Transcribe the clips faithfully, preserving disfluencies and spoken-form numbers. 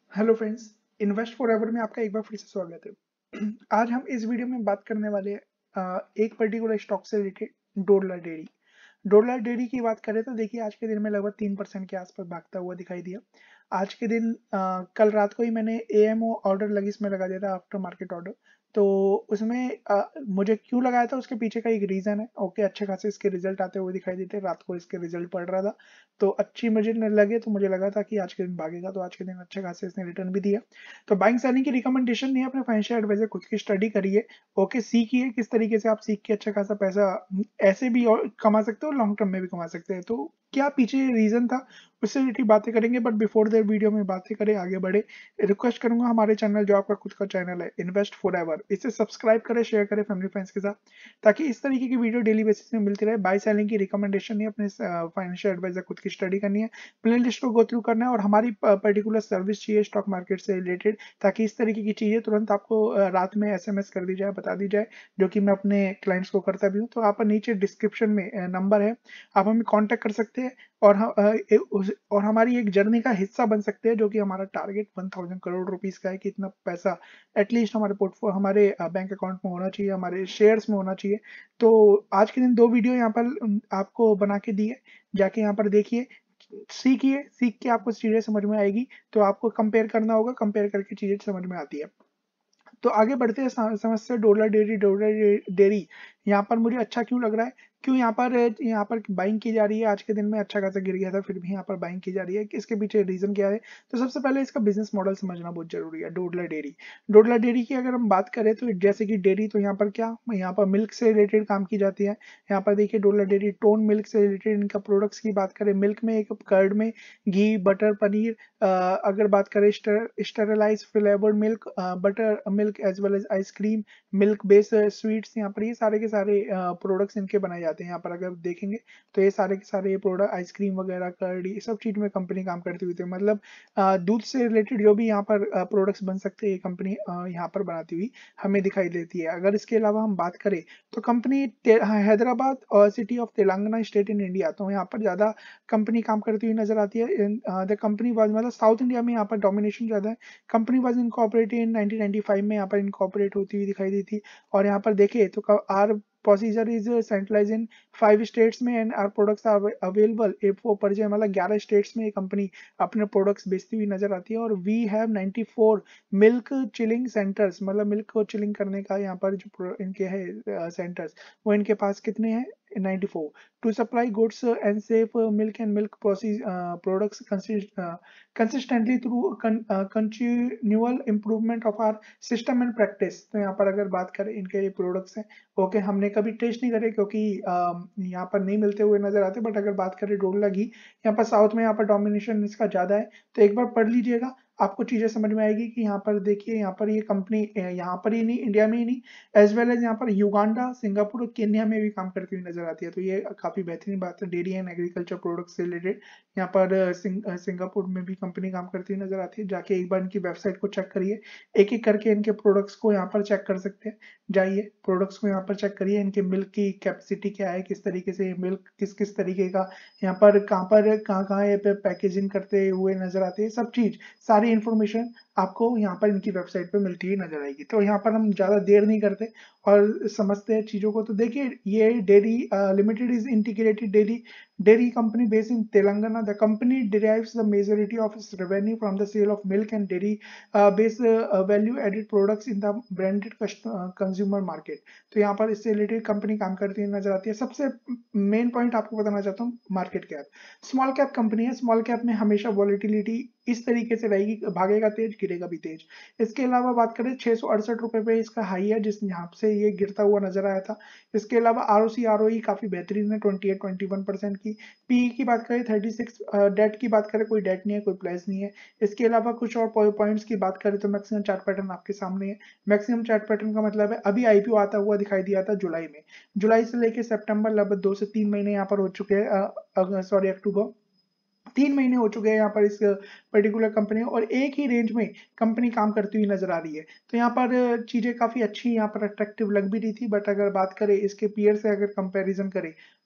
Hello friends, invest forever में आपका एक बार फिर से स्वागत है। आज हम इस वीडियो में बात करने वाले हैं अ, एक पर्टिकुलर स्टॉक से related Dodla dairy. Dodla dairy की बात करें तो देखिए आज के दिन में लगभग तीन परसेंट के आसपास भागता हुआ दिखाई दिया। आज के दिन अ, कल रात को ही मैंने एएमओ ऑर्डर लगी इसमें लगा दिया था, आफ्टर मार्केट ऑर्डर। तो उसमें अ, मुझे क्यों लगाया था उसके पीछे का एक रीजन है। ओके, अच्छे खासे इसके रिजल्ट आते हुए दिखाई देते, रात को इसके रिजल्ट पड़ रहा था तो अच्छी मुझे न लगे, तो मुझे लगा था कि आज के दिन भागेगा, तो आज के दिन अच्छे खासे इसने रिटर्न भी दिया। तो बाइंग सेलिंग की रिकमेंडेशन नहीं है, अपने फाइनेंशियल एडवाइजर खुद की स्टडी करिए। ओके, सीखिए किस तरीके से आप सीख के अच्छा खासा पैसा ऐसे भी और कमा सकते हो, लॉन्ग टर्म में भी कमा सकते हैं। तो क्या पीछे रीजन था, उससे रिलेटेड बातें करेंगे। बट बिफोर देयर वीडियो में बातें करें, आगे बढ़े, रिक्वेस्ट करूंगा हमारे चैनल, जो आपका खुद का चैनल है इन्वेस्ट फॉरएवर, इसे सब्सक्राइब करें, शेयर करें फैमिली फ्रेंड्स के साथ, ताकि इस तरीके की वीडियो डेली बेसिस में मिलती रहे। बाय सेलिंग की रिकमेंडेशन नहीं, अपने फाइनेंशियल एडवाइजर खुद की स्टडी करनी है, प्ले लिस्ट को गो थ्रू करना है, और हमारी पर्टिकुलर सर्विस चाहिए स्टॉक मार्केट से रिलेटेड, ताकि इस तरीके की चीजें तुरंत आपको अ, रात में एसएमएस कर दी जाए, बता दी जाए, जो कि मैं अपने क्लाइंट्स को करता भी हूँ। तो आप नीचे डिस्क्रिप्शन में नंबर है, आप हमें कांटेक्ट कर सकते हैं, और हम अ, ए- उस- और हमारी एक जर्नी का हिस्सा बन सकते हैं, जो कि हमारा target one thousand crore rupees का है कि इतना पैसा एटलीस्ट हमारे पोर्टफोलियो, हमारे बैंक अकाउंट में होना चाहिए, हमारे शेयर्स में होना चाहिए। तो आज के दिन दो वीडियो यहाँ पर अम, आपको बना के दी है, जाके यहाँ पर देखिए, सीखिए, सीख के आपको चीजें समझ में आएगी। तो आपको कंपेयर करना होगा, कंपेयर करके चीजें समझ में आती है। तो आगे बढ़ते हैं सा- समस्या डोला डेयरी। डोला डेयरी यहाँ पर मुझे अच्छा क्यों लग रहा है, क्यों यहाँ पर यहाँ पर बाइंग की जा रही है। आज के दिन में अच्छा खासा गिर गया था, फिर भी यहाँ पर बाइंग की जा रही है, कि इसके पीछे रीजन क्या है। तो सबसे पहले इसका बिजनेस मॉडल समझना बहुत जरूरी है। डोडला डेयरी, डोडला डेयरी की अगर हम बात करें तो जैसे कि डेयरी, तो यहाँ पर क्या, यहाँ पर मिल्क से रिलेटेड काम की जाती है। यहाँ पर देखिए डोडला डेयरी टोन मिल्क से रिलेटेड इनका प्रोडक्ट्स की बात करें, मिल्क में एक कर्ड में घी, बटर, पनीर, अ, अगर बात करें sterilize flavoured milk, butter milk as well as ice cream, milk based sweets, यहाँ पर ये सारे के सारे प्रोडक्ट्स इनके बनाए जाते हैं। यहाँ पर अगर देखेंगे तो ये सारे के सारे ये प्रोडक्ट, आइसक्रीम वगैरह, कर्ड, ये सब चीज में कंपनी काम करती हुई थी। मतलब अ, दूध से रिलेटेड जो भी यहाँ पर प्रोडक्ट्स बन सकते हैं, ये कंपनी यहाँ पर बनाती हुई हमें दिखाई देती है। अगर इसके अलावा हम बात करें तो कंपनी हैदराबाद और city of Telangana state in India, तो यहाँ पर ज्यादा कंपनी काम करती हुई नजर आती है। द कंपनी वाज, मतलब साउथ इंडिया में यहाँ पर डोमिनेशन ज्यादा है। Company was incorporated in nineteen ninety five में, यहाँ पर इनकॉर्पोरेट होती हुई दिखाई दी थी। और यहाँ पर देखे तो our procedure is centralize in five states में, and our products are available एफ ओ परजे, मतलब ग्यारह स्टेट्स में ये कंपनी अपने प्रोडक्ट्स बेचती हुई नजर आती है। और we have ninety four milk chilling centres, मतलब मिल्क को चिलिंग करने का यहाँ पर जो pro- इनके है सेंटर्स, वो इनके पास कितने हैं, ninety four, to supply goods uh, and safe uh, milk and milk process uh, products consist, uh, consistently through con, uh, continual improvement of our system and practice। तो यहाँ पर अगर बात करें इनके ये प्रोडक्ट्स हैं, ओके, हमने कभी टेस्ट नहीं करे क्योंकि अम, यहाँ पर नहीं मिलते हुए नजर आते। बट अगर बात करें डोरला घी, यहाँ पर साउथ में यहाँ पर डोमिनेशन इसका ज्यादा है। तो एक बार पढ़ लीजिएगा, आपको चीजें समझ में आएगी कि यहाँ पर देखिए, यहाँ पर ये कंपनी यहाँ पर ही नहीं, इंडिया में ही नहीं, एज वेल एज यहाँ पर युगांडा, सिंगापुर और केन्या में भी काम करती हुई नजर आती है। तो ये काफी बेहतरीन बात है, डेयरी एंड एग्रीकल्चर प्रोडक्ट से रिलेटेड। यहाँ पर अ, सिंग, अ, सिंगापुर में भी कंपनी काम करती हुई नजर आती है। जाके एक बार इनकी वेबसाइट को चेक करिए, एक एक करके इनके प्रोडक्ट्स को यहाँ पर चेक कर सकते हैं। जाइए प्रोडक्ट्स को यहाँ पर चेक करिए, इनके मिल्क की कैपेसिटी क्या है, किस तरीके से मिल्क किस किस तरीके का यहाँ पर कहाँ पर कहाँ कहाँ ये पे पैकेजिंग करते हुए नजर आते हैं, सब चीज, सारी इंफॉर्मेशन आपको यहाँ पर इनकी वेबसाइट पे मिलती हुई नजर आएगी। तो यहाँ पर हम ज्यादा देर नहीं करते और समझते हैं चीजों को। तो देखिए, ये dairy limited is integrated dairy dairy company based in Telangana. The company derives the majority of its revenue from the sale of milk and dairy uh, based uh, value added products in the branded consumer market. तो यहाँ पर इससे related company काम करती हुई नजर आती है। सबसे मेन पॉइंट आपको बताना चाहता हूँ, market cap, small cap company है। स्मॉल कैप में हमेशा वॉलिटिलिटी इस तरीके से रहेगी, भागेगा तेज, गिरेगा भी तेज। इसके अलावा बात करें, छह सौ अड़सठ रुपए पे इसका हाई है, जिस यहाँ से ये गिरता हुआ नजर आया था। इसके अलावा आरओसी आरओई काफी बेहतरीन है, twenty eight twenty one percent की। पीई की बात करें थर्टी सिक्स, डेट की बात करें कोई डेट नहीं है, कोई प्लेस नहीं है। इसके अलावा कुछ और पॉइंट्स की बात करें तो मैक्सिमम चार्ट पैटर्न आपके सामने है। मैक्सिमम चार्ट पैटर्न का मतलब है, अभी आईपीओ आता हुआ दिखाई दिया था जुलाई में, जुलाई से लेके सितंबर लगभग दो से तीन महीने यहाँ पर हो चुके हैं, सॉरी अक्टूबर, तीन महीने हो चुके हैं यहाँ पर इस पर्टिकुलर कंपनी, और एक ही रेंज में कंपनी काम करती हुई नजर आ रही है। तो यहाँ पर चीजें काफी अच्छी यहाँ पर अट्रैक्टिव लग भी रही थी। बट अगर बात करें इसके पीयर से, अगर कंपैरिजन करें,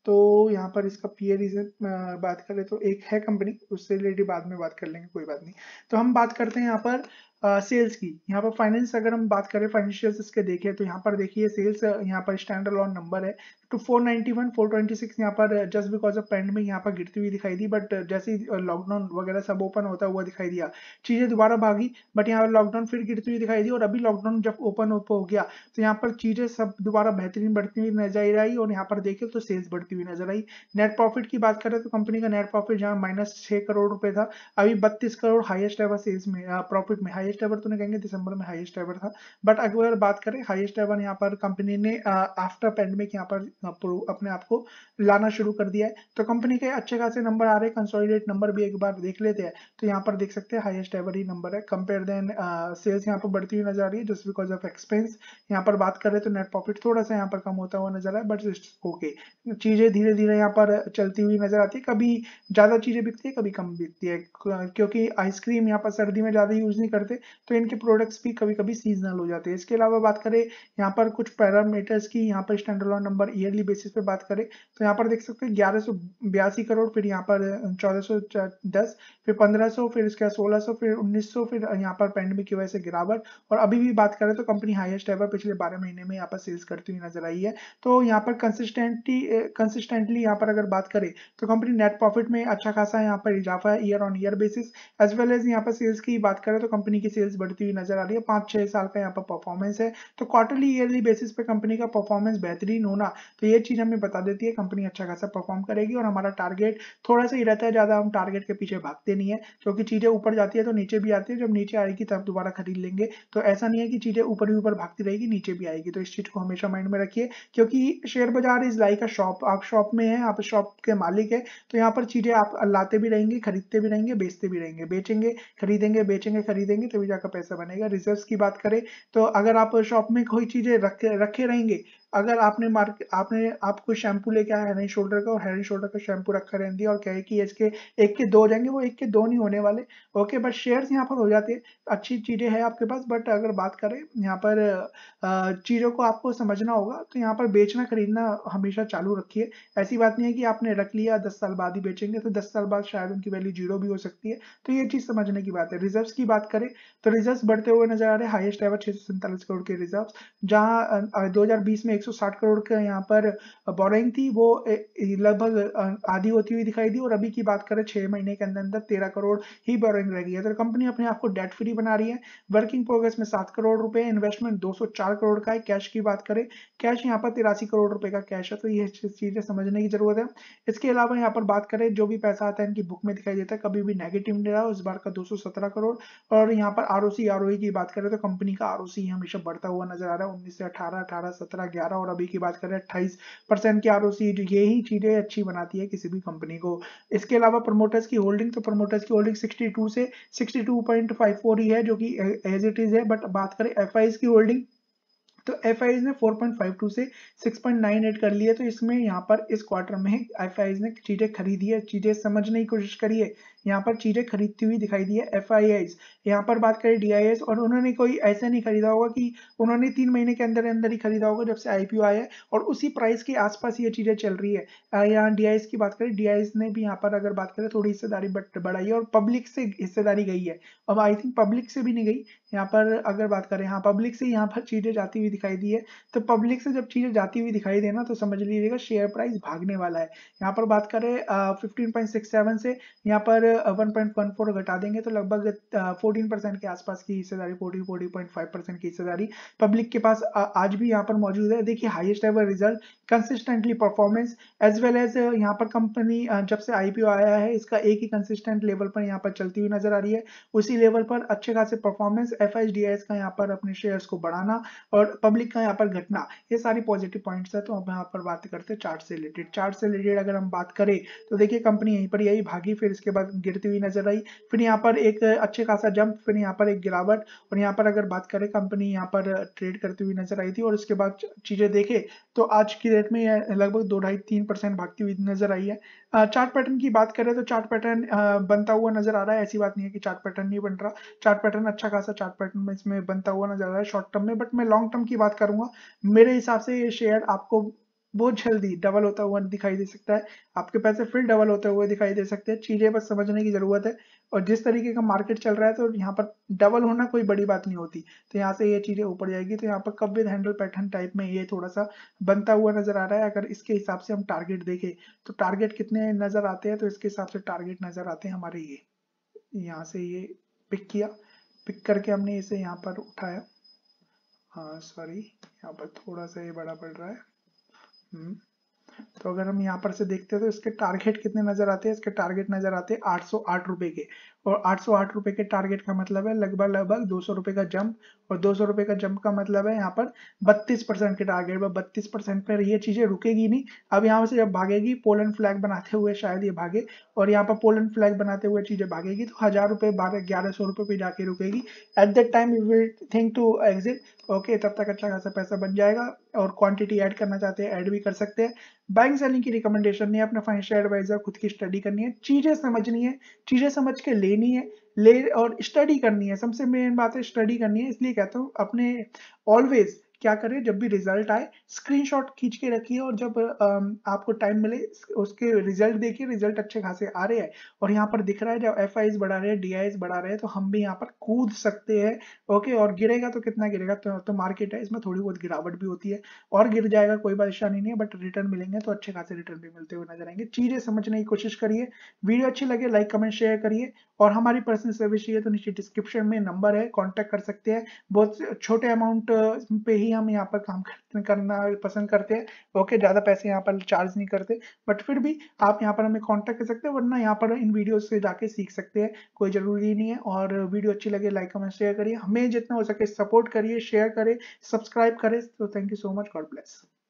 तो यहाँ पर इसका पीए रीजन बात करें तो एक है कंपनी, उससे रिलेटेड बाद में बात कर लेंगे, कोई बात नहीं। तो हम बात करते हैं यहाँ पर सेल्स uh, की। यहाँ पर फाइनेंस अगर हम बात करें, फाइनेंशियल्स इसके देखें तो यहाँ पर देखिए सेल्स यहाँ पर स्टैंड अलोन नंबर है तो four ninety one four twenty six यहाँ पर जस्ट बिकॉज ऑफ पैंडेमिक यहाँ पर गिरती हुई दिखाई दी, बट जैसे ही लॉकडाउन वगैरह सब ओपन होता हुआ दिखाई दिया, चीजें दोबारा भागी, बट यहाँ पर लॉकडाउन फिर गिरती हुई दिखाई दी, और अभी लॉकडाउन जब ओपन ओपन हो गया तो यहाँ पर चीजें सब दोबारा बेहतरीन बढ़ती हुई नजर आई, और यहाँ पर देखें तो सेल्स बढ़ती हुई नजर आई। नेट प्रॉफिट की बात करें तो कंपनी का नेट प्रॉफिट जहाँ माइनस छह करोड़ रुपए था, अभी बत्तीस करोड़ हाईएस्ट एवर सेल्स में प्रॉफिट में, हाईएस्ट एवर तो नहीं कहेंगे, दिसंबर में हाईएस्ट एवर था, बट अगर बात करें हाईएस्ट एवर यहाँ पर कंपनी ने आफ्टर पैंडेमिक यहाँ पर अपने आप को लाना शुरू कर दिया है। तो कंपनी के अच्छे खासे नंबर आ रहे हैं, कंसोलिडेट नंबर भी एक बार देख लेते हैं तो यहाँ पर देख सकते हैं हाईएस्ट एवर ही नंबर है। कंपेयर देन सेल्स यहाँ पर बढ़ती हुई नजर आ रही है जस्ट बिकॉज ऑफ एक्सपेंस। यहाँ पर बात करें तो नेट प्रॉफिट थोड़ा सा यहाँ पर कम होता हुआ नजर आ रहा है, बट ओके, चीजें धीरे धीरे यहाँ पर चलती हुई नजर आती है, कभी ज्यादा चीजें बिकती है कभी कम बिकती है, क्योंकि आइसक्रीम यहाँ पर सर्दी में ज्यादा यूज नहीं करते तो इनके प्रोडक्ट्स भी कभी कभी सीजनल हो जाते हैं। इसके अलावा बात करें यहाँ पर कुछ पैरामीटर्स की, यहाँ पर stand alone number yearly basis पे बात करें तो यहाँ पर देख सकते हैं ग्यारह सौ बयासी करोड़, फिर यहाँ पर चौदह सौ दस, फिर पंद्रह सौ, फिर इसके बाद सोलह सौ, फिर उन्नीस सौ, फिर यहाँ पर पैंडेमिक की वजह से गिरावट, और अभी भी बात करें तो कंपनी हाईएस्ट एवर पिछले बारह महीने में यहाँ पर सेल्स करती हुई नजर आई है। तो यहाँ पर कंसिस्टेंटली कंसिस्टेंटली यहाँ पर अगर बात करें तो कंपनी नेट प्रॉफिट में अच्छा खासा यहाँ पर इजाफा है year on year basis, as well as यहाँ पर सेल्स की बात करें तो कंपनी की सेल्स बढ़ती हुई नजर आ रही है, पांच छह साल का यहाँ पर परफॉर्मेंस है। तो क्वार्टरली ईयरली बेसिस पे कंपनी का परफॉर्मेंस बेहतरीन होना, तो ये चीज हमें बता देती है कंपनी अच्छा खासा परफॉर्म करेगी, और हमारा टारगेट थोड़ा सा ही रहता है, ज्यादा हम टारगेट के पीछे भागते नहीं है, क्योंकि चीजें ऊपर जाती है तो नीचे भी आती है, जब नीचे आएगी तब दोबारा खरीद लेंगे। तो ऐसा नहीं है कि चीजें ऊपर ही ऊपर भागती रहेगी नीचे भी आएगी, तो इस चीज को हमेशा माइंड में रखिए, क्योंकि शेयर बाजार इज लाइक अ शॉप, आप शॉप में हैं, आप शॉप के मालिक है, तो यहाँ पर चीजें आप लाते भी रहेंगे, खरीदते भी रहेंगे, बेचते भी रहेंगे, बेचेंगे खरीदेंगे बेचेंगे खरीदेंगे तभी जाकर पैसा बनेगा। रिजर्व्स की बात करें तो अगर आप शॉप में कोई चीजें रखे रखे रहेंगे, अगर आपने मार्केट आपने आपको शैम्पू लेके आया हेड एंड शोल्डर का, और हेड एंड शोल्डर का शैम्पू रखा रहने दिया और कहे कि इसके एक के दो हो जाएंगे, वो एक के दो नहीं होने वाले, ओके, बट शेयर्स यहाँ पर हो जाते हैं, अच्छी चीजें हैं आपके पास, बट अगर बात करें यहाँ पर चीजों को आपको समझना होगा, तो यहाँ पर बेचना खरीदना हमेशा चालू रखिए। ऐसी बात नहीं है कि आपने रख लिया दस साल बाद ही बेचेंगे, तो दस साल बाद शायद उनकी वैल्यू जीरो भी हो सकती है, तो ये चीज समझने की बात है। रिजर्व्स की बात करें तो रिजर्व्स बढ़ते हुए नजर आ रहे हैं, हाईएस्ट एवर छह सौ सैंतालीस करोड़ के रिजर्व्स, जहां दो हजार बीस में एक सौ साठ करोड़ का यहाँ पर बोरिंग थी, वो लगभग आधी होती हुई दिखाई दी, और अभी की बात करें छह महीने के अंदर अंदर तेरह करोड़ ही बोरिंग रह गई है। तो कंपनी अपने आप को डेट फ्री बना रही है। वर्किंग प्रोग्रेस में सात करोड़ रुपए, इन्वेस्टमेंट दो सौ चार करोड़ का है। कैश की बात करें, कैश यहाँ पर तिरासी करोड़ रुपए का कैश है, तो ये चीजें समझने की जरूरत है। इसके अलावा यहाँ पर बात करें जो भी पैसा आता है इनकी बुक में दिखाई देता है, कभी भी नेगेटिव नहीं रहा, इस बार का दो सौ सत्रह करोड़। और यहाँ पर आरओसी आरओई की बात करें तो कंपनी का आरओसी हमेशा बढ़ता हुआ नजर आ रहा है, उन्नीस से अठारह, अठारह सत्रह ग्यारह, और अभी की बात करें अट्ठाईस परसेंट की आरओसी, यही चीजें अच्छी बनाती है किसी भी कंपनी को। इसके अलावा प्रमोटर्स की होल्डिंग, तो प्रमोटर्स की होल्डिंग बासठ से बासठ पॉइंट पाँच चार ही है, जो कि एज इट इज है, बट बात करें एफआईज की होल्डिंग तो एफ आईज ने चार पॉइंट पाँच दो से छह पॉइंट नौ आठ कर लिया, तो इसमें यहाँ पर इस क्वार्टर में एफ आईज ने चीजें खरीदी है, चीजें समझने की कोशिश करी है, यहाँ पर चीजें खरीदती हुई दिखाई दी है एफ आई आईज। यहाँ पर बात करें डी आई एस, और उन्होंने कोई ऐसा नहीं खरीदा होगा कि उन्होंने तीन महीने के अंदर अंदर ही खरीदा होगा जब से आईपीओ आया है, और उसी प्राइस के आसपास ये चीजें चल रही है। यहाँ डी आई एस की बात करें, डी आई एस ने भी यहाँ पर अगर बात करें थोड़ी हिस्सेदारी बढ़ाई है, और पब्लिक से हिस्सेदारी गई है, अब आई थिंक पब्लिक से भी नहीं गई, यहाँ पर अगर बात करें हाँ पब्लिक से यहाँ पर चीजें जाती हुई दिखाई दी है। तो पब्लिक से जब चीजें जाती हुई दिखाई देना तो समझ लीजिएगा शेयर प्राइस भागने वाला है। यहाँ पर बात करें फिफ्टीन पॉइंट सिक्स सेवन से यहाँ पर वन पॉइंट वन फोर घटा देंगे तो लगभग फोर्टीन परसेंट के आसपास की हिस्सेदारी, forty forty point five percent की हिस्सेदारी पब्लिक के पास आज भी यहाँ पर मौजूद है। देखिए highest ever result, consistently performance, as well as यहाँ पर कंपनी जब से आईपीओ आया है इसका एक ही कंसिस्टेंट लेवल पर यहाँ पर चलती हुई नजर आ रही है, उसी लेवल पर अच्छे खासे performance, F I D S का यहाँ पर अपने शेयर्स को बढ़ाना और पब्लिक का यहाँ पर घटना, ये सारी पॉजिटिव पॉइंट्स है। तो अब यहाँ पर बात करते हैं चार्ट से रिलेटेड। चार्ट से रिलेटेड अगर हम बात करें तो देखिए कंपनी यहीं पर यही भागी, फिर इसके बाद गिरती हुई नजर आई, फिर यहाँ पर एक अच्छे खासा जंप, फिर यहाँ पर एक गिरावट, और यहाँ पर अगर बात करें कंपनी यहाँ पर ट्रेड करती हुई नजर आई थी, और इसके बाद चीजें देखे तो आज की डेट में लगभग दो ढाई तीन परसेंट भागती हुई नजर आई है। चार्ट पैटर्न की बात करें तो चार्ट पैटर्न बनता हुआ नजर आ रहा है, ऐसी बात नहीं है कि चार्ट पैटर्न नहीं बन रहा, चार्ट पैटर्न अच्छा खासा चार्ट पैटर्न में इसमें बनता हुआ नजर आ रहा है शॉर्ट टर्म में। बट मैं लॉन्ग टर्म की बात करूंगा, मेरे हिसाब से ये शेयर आपको बहुत जल्दी डबल होता हुआ दिखाई दे सकता है, आपके पैसे फिर डबल होते हुए दिखाई दे सकते हैं। चीजें बस समझने की जरूरत है, और जिस तरीके का मार्केट चल रहा है तो यहाँ पर डबल होना कोई बड़ी बात नहीं होती। तो यहाँ से ये चीजें ऊपर जाएगी, तो यहाँ पर cup with handle pattern type में ये थोड़ा सा बनता हुआ नजर आ रहा है। अगर इसके हिसाब से हम टारगेट देखें तो टारगेट कितने नजर आते हैं, तो इसके हिसाब से टारगेट नजर आते हैं हमारे ये, यहाँ से ये पिक किया, पिक करके हमने इसे यहाँ पर उठाया, हाँ सॉरी यहाँ पर थोड़ा सा ये बड़ा पड़ रहा है। हम्म तो अगर हम यहाँ पर से देखते हैं तो इसके टारगेट कितने नजर आते हैं, इसके टारगेट नजर आते हैं आठ सौ आठ रुपए के, और आठ सौ आठ रुपए के टारगेट का मतलब है लगभग लगभग दो सौ रुपए का जंप, और दो सौ रुपए का जंप का मतलब है यहाँ पर बत्तीस परसेंट के टारगेट पर, बत्तीस परसेंट पर ये चीजें रुकेगी नहीं। अब यहाँ से जब भागेगी पोलैंड फ्लैग बनाते हुए शायद ये भागे, और यहाँ पर पोलैंड फ्लैग बनाते हुए चीजें भागेगी तो हजार रुपए बारह ग्यारह सौ रुपए पे जाके रुकेगी। At that time you will think to exit, okay तब तक अच्छा खासा पैसा बन जाएगा। और क्वांटिटी ऐड करना चाहते हैं ऐड भी कर सकते हैं। बाइंग सेलिंग की रिकमेंडेशन नहीं है, अपना फाइनेंशियल एडवाइजर खुद की स्टडी करनी है, चीजें समझनी है, चीजें समझ के लेनी है, ले और स्टडी करनी है। सबसे मेन बात है स्टडी करनी है, इसलिए कहता हूँ अपने ऑलवेज क्या करें, जब भी रिजल्ट आए स्क्रीनशॉट खींच के रखिए, और जब अम, आपको टाइम मिले उसके रिजल्ट देखिए, रिजल्ट अच्छे खासे आ रहे हैं और यहाँ पर दिख रहा है जब एफ आईज बढ़ा रहे हैं डी आईज बढ़ा रहे हैं तो हम भी यहाँ पर कूद सकते हैं। ओके, और गिरेगा तो कितना गिरेगा, तो, तो मार्केट है इसमें थोड़ी बहुत गिरावट भी होती है, और गिर जाएगा कोई परेशानी नहीं है, बट रिटर्न मिलेंगे तो अच्छे खासे रिटर्न भी मिलते हुए नजर आएंगे। चीजें समझने की कोशिश करिए, वीडियो अच्छी लगे लाइक कमेंट शेयर करिए, और हमारी पर्सनल सर्विस चाहिए तो नीचे डिस्क्रिप्शन में नंबर है, कॉन्टेक्ट कर सकते हैं। बहुत छोटे अमाउंट पे ही हम यहाँ पर काम करना पसंद करते हैं। ओके, ज्यादा पैसे यहाँ पर चार्ज नहीं करते, बट फिर भी आप यहाँ पर हमें कांटेक्ट कर सकते हैं, वरना यहाँ पर इन वीडियो से जाके सीख सकते हैं, कोई जरूरी नहीं है। और वीडियो अच्छी लगे लाइक कमेंट शेयर करिए, हमें जितना हो सके सपोर्ट करिए, शेयर करें, सब्सक्राइब करें। तो thank you so much, god bless.